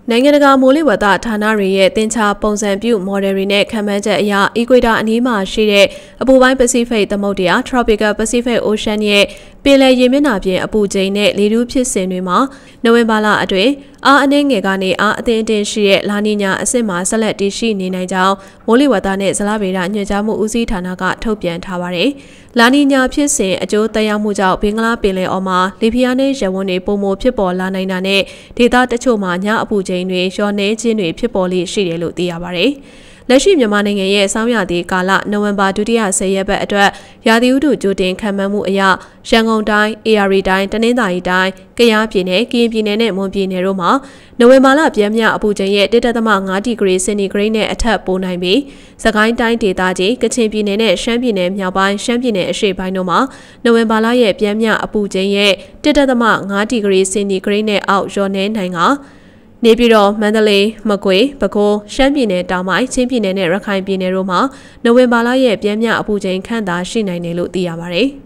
နိုင်ငံတကာမိုးလေဝသဌာနတွေရဲ့တင်ချပုံစံပြုမော်ဒယ်တွေနဲ့ခံမှန်းချက်အရအီကွေတာအနီးမှာရှိတဲ့အပူပိုင်းပစိဖိတ်သမုဒ္ဒရာ Tropical Pacific Ocean ရဲ့ပင်လယ်ရေမျက်နှာပြင်အပူချိန်နဲ့လေထုဖြစ်စဉ်တွေမှာနိုဝင်ဘာလအတွင်းအားအနှဲငယ်ကနေအားအသင့်အတင်ရှိတဲ့လာနီညာအဆင့်မှာဆက်လက်တည်ရှိနေနိုင်ကြောင်းမိုးလေဝသနဲ့ဇလဗေဒညွှန်ကြားမှုဦးစီးဌာနကထုတ်ပြန်ထားပါတယ်။လာနီညာဖြစ်စဉ်အကျိုးသက်ရောက်မှုကြောင့်ဘင်္ဂလားပင်လယ်အော်မှာလေဖိအားနည်းရပ်ဝန်းတွေပုံမဖြစ်ပေါ်လာနိုင်တာနဲ့ဒေသတချို့မှာညအပူချိန်တွေလျော့နည်းခြင်းတွေဖြစ်ပေါ်လေရှိတယ်လို့သိရပါတယ်။လက်ရှိမြန်မာနိုင်ငံရဲ့ဆောင်းရာသီကာလနိုဝင်ဘာဒုတိယ10ရက်ပတ်အတွက်ရာသီဥတုကြိုတင်ခန့်မှန်းမှုအရရန်ကုန်တိုင်း၊ AR တိုင်း၊တနင်္သာရီတိုင်း၊ကယားပြည်နယ်၊ကရင်ပြည်နယ်နဲ့မွန်ပြည်နယ်တို့မှာနိုဝင်ဘာလပြင်းပြအပူချိန်ရဲ့1.5 ဒီဂရီစင်တီဂရိတ်နဲ့အထက်ပိုနိုင်ပြီးစကိုင်းတိုင်းဒေသကြီးကချင်ပြည်နယ်နဲ့ရှမ်းပြည်နယ်မြောက်ပိုင်းရှမ်းပြည်နယ်အရှေ့ပိုင်းတို့မှာနိုဝင်ဘာလရဲ့ပြင်းပြအပူချိန်ရဲ့1.5 ဒီဂရီစင်တီဂရိတ်နဲ့အောက်လျော့နည်းနိုင်ကနေပြည်တော်မန္တလေးမကွေးပဲခူးရှမ်းပြည်နယ်တောင်ပိုင်းချင်းပြည်နယ်နဲ့ရခိုင်ပြည်နယ်တို့မှာနိုဝင်ဘာလရဲ့ပြင်းပြအပူချိန်ခန့်သာရှိနိုင်တယ်လို့သိရပါတယ်။